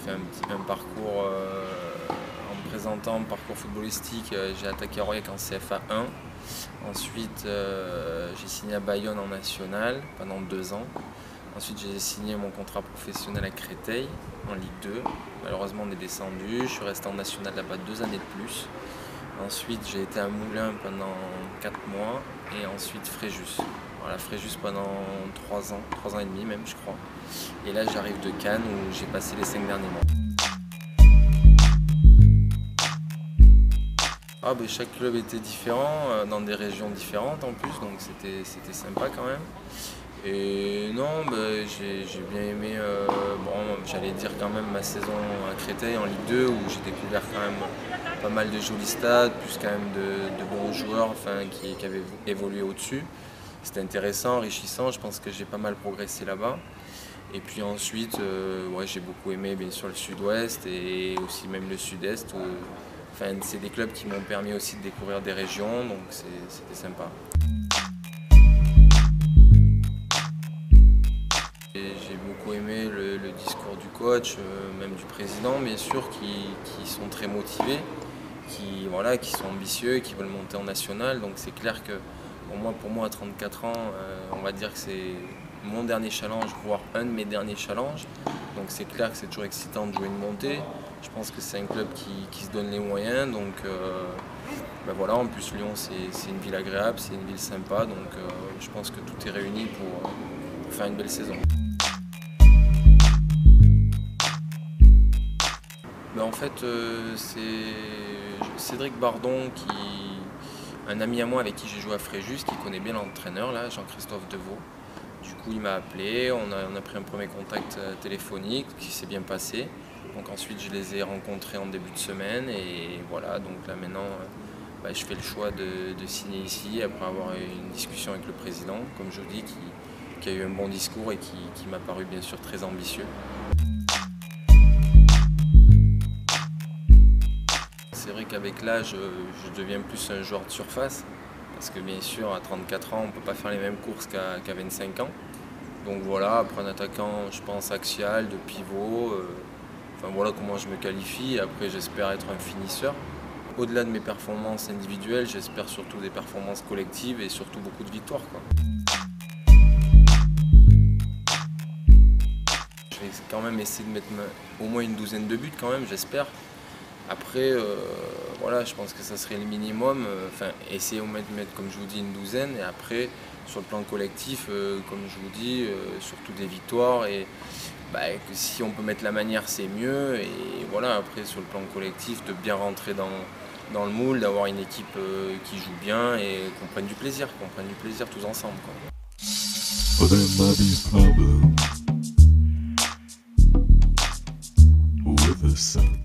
fait un parcours en me présentant, parcours footballistique. J'ai attaqué à Aurillac en CFA 1. Ensuite, j'ai signé à Bayonne en national pendant 2 ans. Ensuite, j'ai signé mon contrat professionnel à Créteil en Ligue 2. Malheureusement, on est descendu. Je suis resté en national là-bas 2 années de plus. Ensuite, j'ai été à Moulins pendant 4 mois et ensuite Fréjus. Voilà, Fréjus pendant 3 ans, 3 ans et demi même, je crois. Et là, j'arrive de Cannes où j'ai passé les 5 derniers mois. Chaque club était différent, dans des régions différentes en plus, donc c'était sympa quand même. Et non, j'ai bien aimé, j'allais dire quand même ma saison à Créteil en Ligue 2 où j'ai découvert quand même pas mal de jolis stades, plus quand même de bons joueurs qui avaient évolué au-dessus. C'était intéressant, enrichissant, je pense que j'ai pas mal progressé là-bas. Et puis ensuite, j'ai beaucoup aimé bien sûr le sud-ouest et aussi même le sud-est. C'est des clubs qui m'ont permis aussi de découvrir des régions, donc c'était sympa. J'ai beaucoup aimé le discours du coach, même du président, bien sûr, qui sont très motivés, qui sont ambitieux, qui veulent monter en national. Donc c'est clair que pour moi à 34 ans, on va dire que c'est mon dernier challenge, voire un de mes derniers challenges. Donc c'est clair que c'est toujours excitant de jouer une montée. Je pense que c'est un club qui se donne les moyens. Donc en plus Lyon c'est une ville agréable, c'est une ville sympa. Donc je pense que tout est réuni pour faire une belle saison. En fait, c'est Cédric Bardon, un ami à moi avec qui j'ai joué à Fréjus, qui connaît bien l'entraîneur, là, Jean-Christophe Deveau. Du coup, il m'a appelé, on a pris un premier contact téléphonique qui s'est bien passé. Donc ensuite, je les ai rencontrés en début de semaine et voilà, donc là maintenant, je fais le choix de signer ici après avoir eu une discussion avec le président, comme je vous dis, qui a eu un bon discours et qui m'a paru bien sûr très ambitieux. C'est vrai qu'avec l'âge, je deviens plus un joueur de surface, parce que bien sûr, à 34 ans, on ne peut pas faire les mêmes courses qu'à 25 ans. Donc voilà, après un attaquant, je pense, axial, de pivot, voilà comment je me qualifie. Après, j'espère être un finisseur. Au-delà de mes performances individuelles, j'espère surtout des performances collectives et surtout beaucoup de victoires, quoi. Je vais quand même essayer de mettre au moins une douzaine de buts quand même, j'espère. Après, je pense que ça serait le minimum. Essayer de mettre, comme je vous dis, une douzaine. Et après, sur le plan collectif, comme je vous dis, surtout des victoires. Et que si on peut mettre la manière, c'est mieux. Et voilà, après, sur le plan collectif, de bien rentrer dans le moule, d'avoir une équipe qui joue bien et qu'on prenne du plaisir tous ensemble, quoi.